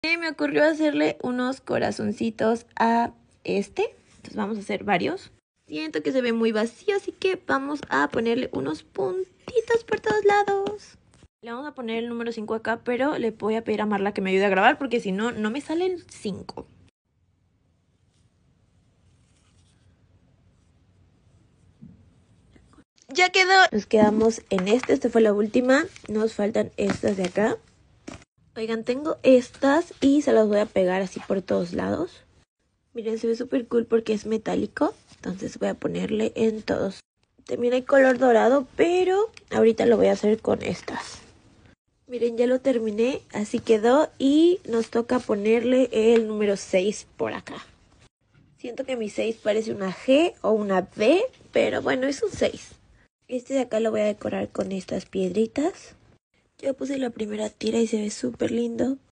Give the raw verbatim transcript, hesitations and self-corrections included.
Y me ocurrió hacerle unos corazoncitos a este. Entonces vamos a hacer varios. Siento que se ve muy vacío, así que vamos a ponerle unos puntitos por todos lados. Le vamos a poner el número cinco acá, pero le voy a pedir a Marla que me ayude a grabar porque si no, no me sale el cinco. Ya quedó. Nos quedamos en este. Esta fue la última. Nos faltan estas de acá. Oigan, tengo estas y se las voy a pegar así por todos lados. Miren, se ve súper cool porque es metálico. Entonces voy a ponerle en todos. También hay color dorado, pero ahorita lo voy a hacer con estas. Miren, ya lo terminé. Así quedó y nos toca ponerle el número seis por acá. Siento que mi seis parece una G o una B, pero bueno, es un seis. Este de acá lo voy a decorar con estas piedritas. Ya puse la primera tira y se ve súper lindo.